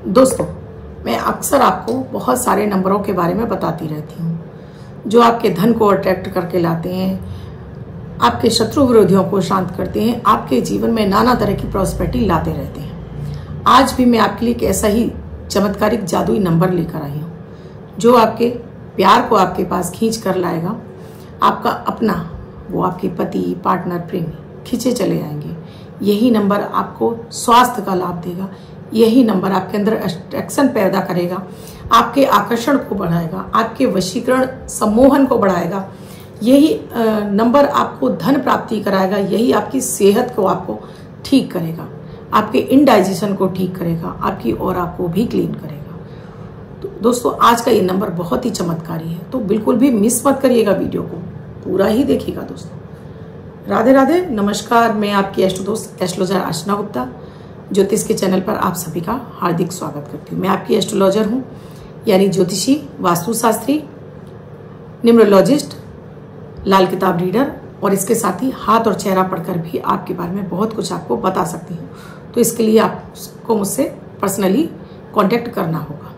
दोस्तों, मैं अक्सर आपको बहुत सारे नंबरों के बारे में बताती रहती हूँ जो आपके धन को अट्रैक्ट करके लाते हैं, आपके शत्रु विरोधियों को शांत करते हैं, आपके जीवन में नाना तरह की प्रॉस्पेरिटी लाते रहते हैं। आज भी मैं आपके लिए एक ऐसा ही चमत्कारिक जादुई नंबर लेकर आई हूँ जो आपके प्यार को आपके पास खींच कर लाएगा। आपका अपना, वो आपके पति, पार्टनर, प्रेमी खींचे चले आएंगे। यही नंबर आपको स्वास्थ्य का लाभ देगा। यही नंबर आपके अंदर अट्रैक्शन पैदा करेगा, आपके आकर्षण को बढ़ाएगा, आपके वशीकरण सम्मोहन को बढ़ाएगा। यही नंबर आपको धन प्राप्ति कराएगा। यही आपकी सेहत को आपको ठीक करेगा, आपके इनडाइजेशन को ठीक करेगा, आपकी ऑरा को भी क्लीन करेगा। तो दोस्तों, आज का ये नंबर बहुत ही चमत्कारी है, तो बिल्कुल भी मिस मत करिएगा, वीडियो को पूरा ही देखिएगा। दोस्तों, राधे राधे, नमस्कार। मैं आपकी एस्ट्रो दोस्त एस्ट्रोलॉजर अर्चना गुप्ता ज्योतिष के चैनल पर आप सभी का हार्दिक स्वागत करती हूँ। मैं आपकी एस्ट्रोलॉजर हूँ, यानी ज्योतिषी, वास्तुशास्त्री, न्यूमरोलॉजिस्ट, लाल किताब रीडर, और इसके साथ ही हाथ और चेहरा पढ़कर भी आपके बारे में बहुत कुछ आपको बता सकती हूँ। तो इसके लिए आपको मुझसे पर्सनली कांटेक्ट करना होगा।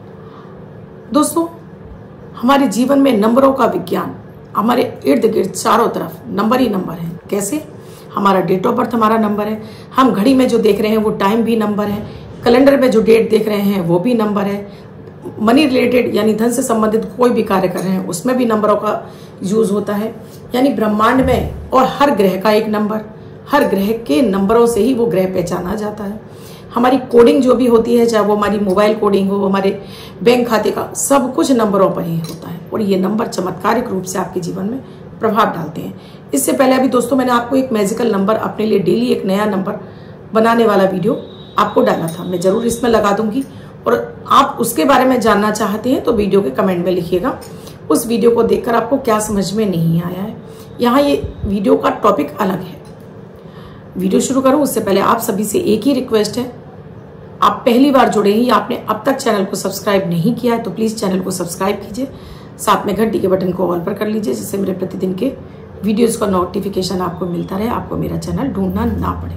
दोस्तों, हमारे जीवन में नंबरों का विज्ञान, हमारे इर्द गिर्द चारों तरफ नंबर ही नंबर है। कैसे? हमारा डेट ऑफ बर्थ हमारा नंबर है, हम घड़ी में जो देख रहे हैं वो टाइम भी नंबर है, कैलेंडर में जो डेट देख रहे हैं वो भी नंबर है, मनी रिलेटेड यानी धन से संबंधित कोई भी कार्य कर रहे हैं उसमें भी नंबरों का यूज होता है। यानी ब्रह्मांड में और हर ग्रह का एक नंबर, हर ग्रह के नंबरों से ही वो ग्रह पहचाना जाता है। हमारी कोडिंग जो भी होती है, चाहे वो हमारी मोबाइल कोडिंग हो, हमारे बैंक खाते का, सब कुछ नंबरों पर ही होता है। और ये नंबर चमत्कारिक रूप से आपके जीवन में प्रभाव डालते हैं। इससे पहले अभी दोस्तों, मैंने आपको एक मैजिकल नंबर, अपने लिए डेली एक नया नंबर बनाने वाला वीडियो आपको डाला था, मैं जरूर इसमें लगा दूंगी। और आप उसके बारे में जानना चाहते हैं तो वीडियो के कमेंट में लिखिएगा। उस वीडियो को देखकर आपको क्या समझ में नहीं आया है। यहाँ ये वीडियो का टॉपिक अलग है। वीडियो शुरू करूं उससे पहले आप सभी से एक ही रिक्वेस्ट है, आप पहली बार जुड़े हैं या आपने अब तक चैनल को सब्सक्राइब नहीं किया है तो प्लीज चैनल को सब्सक्राइब कीजिए, साथ में घंटी के बटन को ऑल पर कर लीजिए, जिससे मेरे प्रतिदिन के वीडियोस का नोटिफिकेशन आपको मिलता रहे, आपको मेरा चैनल ढूंढना ना पड़े।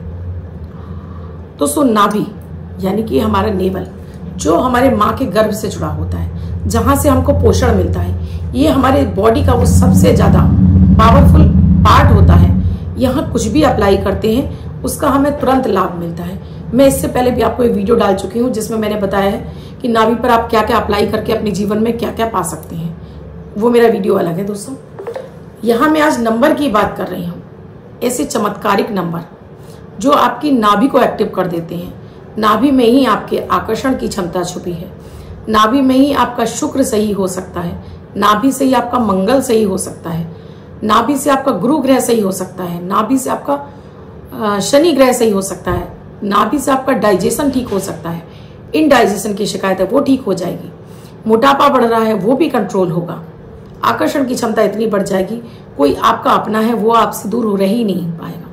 दोस्तों, नाभि यानी कि हमारा नेवल, जो हमारे माँ के गर्भ से जुड़ा होता है, जहां से हमको पोषण मिलता है, ये हमारे बॉडी का वो सबसे ज्यादा पावरफुल पार्ट होता है। यहाँ कुछ भी अप्लाई करते हैं उसका हमें तुरंत लाभ मिलता है। मैं इससे पहले भी आपको एक वीडियो डाल चुकी हूँ जिसमें मैंने बताया है कि नाभि पर आप क्या क्या अप्लाई करके अपने जीवन में क्या क्या पा सकते हैं। वो मेरा वीडियो अलग है। दोस्तों, यहाँ मैं आज नंबर की बात कर रही हूँ, ऐसे चमत्कारिक नंबर जो आपकी नाभि को एक्टिव कर देते हैं। नाभि में ही आपके आकर्षण की क्षमता छुपी है। नाभि में ही आपका शुक्र सही हो सकता है, नाभि से ही आपका मंगल सही हो सकता है, नाभि से आपका गुरु ग्रह सही हो सकता है, नाभि से आपका शनि ग्रह सही हो सकता है, नाभि से आपका डाइजेशन ठीक हो सकता है, इनडाइजेशन की शिकायत है वो ठीक हो जाएगी, मोटापा बढ़ रहा है वो भी कंट्रोल होगा, आकर्षण की क्षमता इतनी बढ़ जाएगी, कोई आपका अपना है वो आपसे दूर हो रह ही नहीं पाएगा।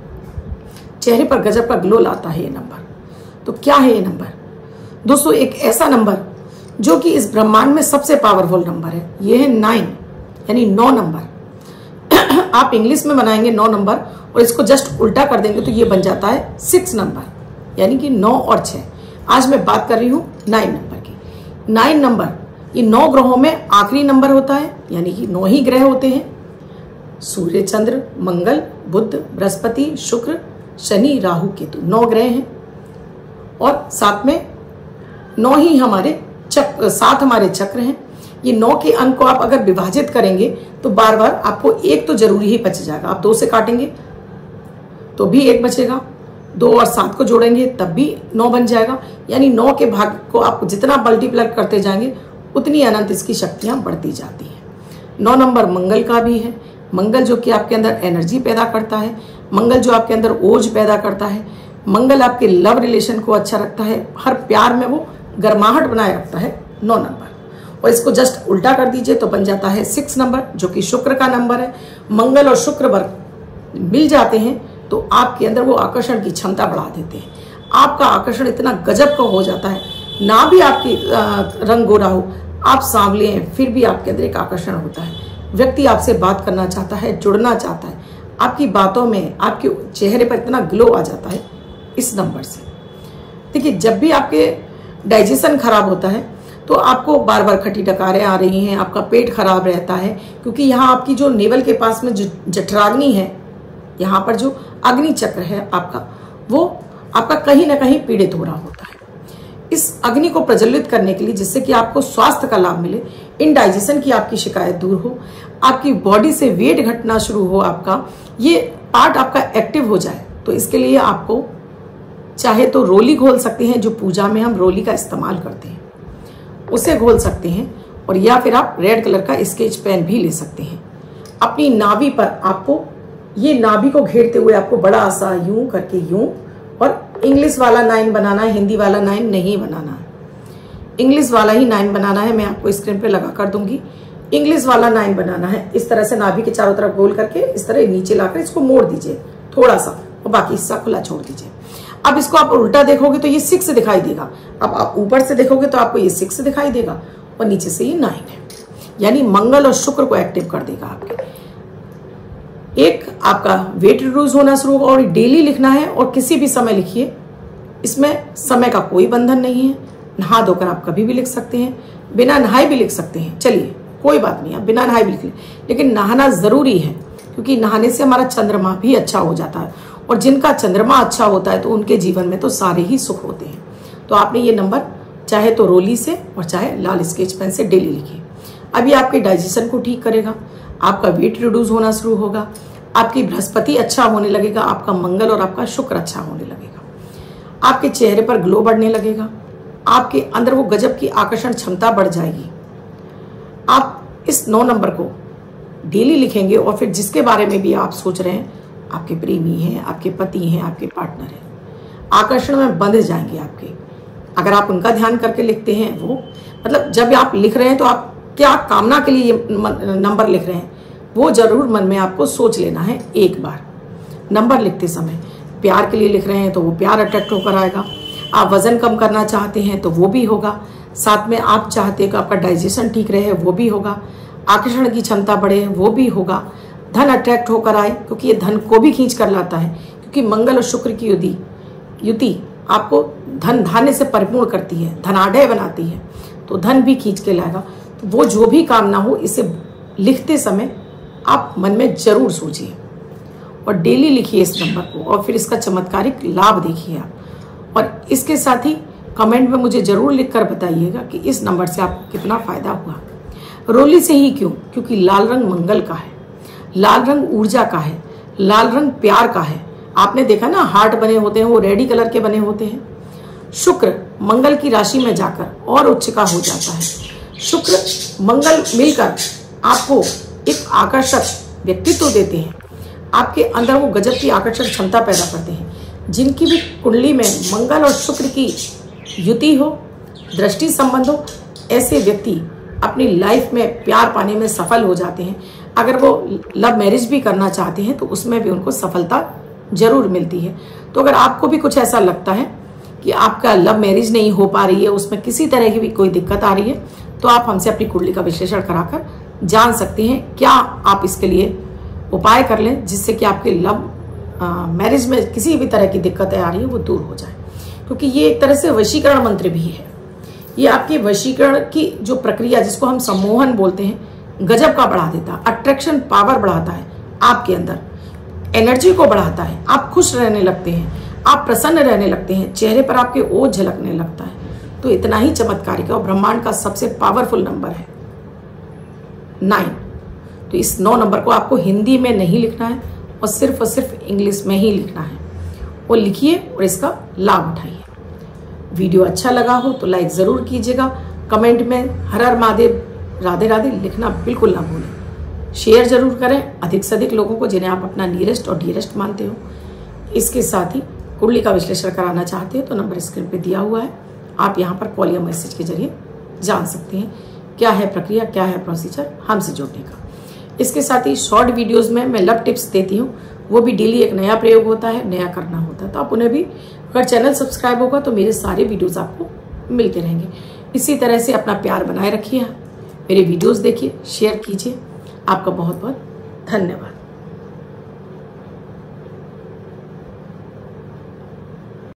चेहरे पर गजब का ग्लो लाता है ये नंबर। तो क्या है ये नंबर? दोस्तों, एक ऐसा नंबर जो कि इस ब्रह्मांड में सबसे पावरफुल नंबर है। ये है 9, यानी 9 नंबर। आप इंग्लिश में बनाएंगे 9 नंबर और इसको जस्ट उल्टा कर देंगे तो ये बन जाता है 6 नंबर, यानी कि 9 और 6। आज मैं बात कर रही हूँ 9 नंबर की। 9 नंबर ये 9 ग्रहों में आखिरी नंबर होता है, यानी कि 9 ही ग्रह होते हैं। सूर्य, चंद्र, मंगल, बुध, बृहस्पति, शुक्र, शनि, राहु, केतु 9 ग्रह हैं। और साथ में 9 ही हमारे चक्र, 7 हमारे चक्र हैं। ये 9 के अंक को आप अगर विभाजित करेंगे तो बार बार आपको एक तो जरूरी ही बच जाएगा। आप 2 से काटेंगे तो भी 1 बचेगा, 2 और 7 को जोड़ेंगे तब भी 9 बन जाएगा। यानी 9 के भाग को आप जितना मल्टीप्लाई करते जाएंगे उतनी अनंत इसकी शक्तियां बढ़ती जाती हैं। 9 नंबर मंगल का भी है। मंगल जो कि आपके अंदर एनर्जी पैदा करता है, मंगल जो आपके अंदर ओज पैदा करता है, मंगल आपके लव रिलेशन को अच्छा रखता है, हर प्यार में वो गर्माहट बनाए रखता है 9 नंबर। और इसको जस्ट उल्टा कर दीजिए तो बन जाता है 6 नंबर, जो कि शुक्र का नंबर है। मंगल और शुक्र वर्ग मिल जाते हैं तो आपके अंदर वो आकर्षण की क्षमता बढ़ा देते हैं। आपका आकर्षण इतना गजब का हो जाता है, ना भी आपकी रंग गोरा हो, आप सांवले हैं, फिर भी आपके अंदर एक आकर्षण होता है। व्यक्ति आपसे बात करना चाहता है, जुड़ना चाहता है, आपकी बातों में, आपके चेहरे पर इतना ग्लो आ जाता है इस नंबर से। देखिए, जब भी आपके डाइजेशन खराब होता है तो आपको बार बार खट्टी डकारें आ रही हैं, आपका पेट खराब रहता है, क्योंकि यहाँ आपकी जो नेवल के पास में जो जठराग्नि है, यहाँ पर जो अग्नि चक्र है आपका, वो आपका कहीं ना कहीं पीड़ित हो रहा होता है। इस अग्नि को प्रज्वलित करने के लिए, जिससे कि आपको स्वास्थ्य का लाभ मिले, इनडाइजेशन की आपकी शिकायत दूर हो, आपकी बॉडी से वेट घटना शुरू हो, आपका ये पार्ट आपका एक्टिव हो जाए, तो इसके लिए आपको चाहे तो रोली घोल सकते हैं, जो पूजा में हम रोली का इस्तेमाल करते हैं उसे घोल सकते हैं, और या फिर आप रेड कलर का स्केच पेन भी ले सकते हैं। अपनी नाभि पर आपको ये नाभि को घेरते हुए आपको बड़ा सा यूं करके यूं, और इंग्लिश वाला 9 बनाना है, हिंदी वाला 9 नहीं बनाना है, इंग्लिश वाला ही 9 बनाना है। मैं आपको स्क्रीन पे लगा कर दूंगी। इंग्लिश वाला 9 बनाना है। इस तरह से नाभि के चारों तरफ गोल करके इस तरह नीचे लाकर इसको मोड़ दीजिए थोड़ा सा, और बाकी हिस्सा खुला छोड़ दीजिए। अब इसको आप उल्टा देखोगे तो ये 6 दिखाई देगा। अब आप ऊपर से देखोगे तो आपको ये 6 दिखाई देगा, और नीचे से ये 9 है, यानी मंगल और शुक्र को एक्टिव कर देगा आपके। एक आपका वेट रिड्यूस होना शुरू होगा, और डेली लिखना है, और किसी भी समय लिखिए। इसमें समय का कोई बंधन नहीं है। नहा धोकर आप कभी भी लिख सकते हैं, बिना नहाए भी लिख सकते हैं। चलिए कोई बात नहीं, आप बिना नहाए भी लिख लें, लेकिन नहाना जरूरी है, क्योंकि नहाने से हमारा चंद्रमा भी अच्छा हो जाता है, और जिनका चंद्रमा अच्छा होता है तो उनके जीवन में तो सारे ही सुख होते हैं। तो आपने ये नंबर चाहे तो रोली से और चाहे लाल स्केच पेन से डेली लिखिए। अभी आपके डाइजेशन को ठीक करेगा, आपका वेट रिड्यूस होना शुरू होगा, आपकी बृहस्पति अच्छा होने लगेगा, आपका मंगल और आपका शुक्र अच्छा होने लगेगा, आपके चेहरे पर ग्लो बढ़ने लगेगा, आपके अंदर वो गजब की आकर्षण क्षमता बढ़ जाएगी। आप इस 9 नंबर को डेली लिखेंगे, और फिर जिसके बारे में भी आप सोच रहे हैं, आपके प्रेमी हैं, आपके पति हैं, आपके पार्टनर हैं, आकर्षण में बंध जाएंगे आपके। अगर आप उनका ध्यान करके लिखते हैं, वो मतलब जब आप लिख रहे हैं तो आप क्या कामना के लिए नंबर लिख रहे हैं, वो जरूर मन में आपको सोच लेना है एक बार। नंबर लिखते समय प्यार के लिए लिख रहे हैं तो वो प्यार अट्रैक्ट होकर आएगा। आप वजन कम करना चाहते हैं तो वो भी होगा। साथ में आप चाहते हैं कि आपका डाइजेशन ठीक रहे, वो भी होगा। आकर्षण की क्षमता बढ़े, वो भी होगा। धन अट्रैक्ट होकर आए, क्योंकि ये धन को भी खींच कर लाता है, क्योंकि मंगल और शुक्र की युति आपको धन धान्य से परिपूर्ण करती है, धनाढ्य बनाती है, तो धन भी खींच के लाएगा। तो वो जो भी कामना हो, इसे लिखते समय आप मन में जरूर सोचिए, और डेली लिखिए इस नंबर को, और फिर इसका चमत्कारिक लाभ देखिए आप। और इसके साथ ही कमेंट में मुझे जरूर लिखकर बताइएगा कि इस नंबर से आपको कितना फायदा हुआ। रोली से ही क्यों? क्योंकि लाल रंग मंगल का है, लाल रंग ऊर्जा का है, लाल रंग प्यार का है। आपने देखा ना, हार्ट बने होते हैं वो रेडी कलर के बने होते हैं। शुक्र मंगल की राशि में जाकर और उच्च का हो जाता है। शुक्र मंगल मिलकर आपको एक आकर्षक व्यक्तित्व देते हैं, आपके अंदर वो गजब की आकर्षक क्षमता पैदा करते हैं। जिनकी भी कुंडली में मंगल और शुक्र की युति हो, दृष्टि संबंध हो, ऐसे व्यक्ति अपनी लाइफ में प्यार पाने में सफल हो जाते हैं। अगर वो लव मैरिज भी करना चाहते हैं तो उसमें भी उनको सफलता जरूर मिलती है। तो अगर आपको भी कुछ ऐसा लगता है कि आपका लव मैरिज नहीं हो पा रही है, उसमें किसी तरह की भी कोई दिक्कत आ रही है, तो आप हमसे अपनी कुंडली का विश्लेषण कराकर जान सकते हैं। क्या आप इसके लिए उपाय कर लें जिससे कि आपके लव मैरिज में किसी भी तरह की दिक्कतें आ रही है वो दूर हो जाए, क्योंकि ये एक तरह से वशीकरण मंत्र भी है। ये आपके वशीकरण की जो प्रक्रिया, जिसको हम सम्मोहन बोलते हैं, गजब का बढ़ा देता है। अट्रैक्शन पावर बढ़ाता है, आपके अंदर एनर्जी को बढ़ाता है। आप खुश रहने लगते हैं, आप प्रसन्न रहने लगते हैं, चेहरे पर आपके ओज झलकने लगता है। तो इतना ही चमत्कारिक है, और ब्रह्मांड का सबसे पावरफुल नंबर है 9। तो इस 9 नंबर को आपको हिंदी में नहीं लिखना है, और सिर्फ इंग्लिश में ही लिखना है। वो लिखिए और इसका लाभ उठाइए। वीडियो अच्छा लगा हो तो लाइक जरूर कीजिएगा। कमेंट में हर हर महादेव, राधे राधे लिखना बिल्कुल ना भूलें। शेयर जरूर करें अधिक से अधिक लोगों को जिन्हें आप अपना नियरेस्ट और डियरेस्ट मानते हो। इसके साथ ही कुंडली का विश्लेषण कराना चाहते हैं तो नंबर स्क्रीन पे दिया हुआ है, आप यहाँ पर कॉल या मैसेज के जरिए जान सकते हैं क्या है प्रक्रिया, क्या है प्रोसीजर हमसे जुड़ने का। इसके साथ ही शॉर्ट वीडियोस में मैं लव टिप्स देती हूँ, वो भी डेली एक नया प्रयोग होता है, नया करना होता है। तो आप उन्हें भी, अगर चैनल सब्सक्राइब होगा तो मेरे सारे वीडियोस आपको मिलते रहेंगे। इसी तरह से अपना प्यार बनाए रखिए, मेरे वीडियोस देखिए, शेयर कीजिए। आपका बहुत बहुत धन्यवाद।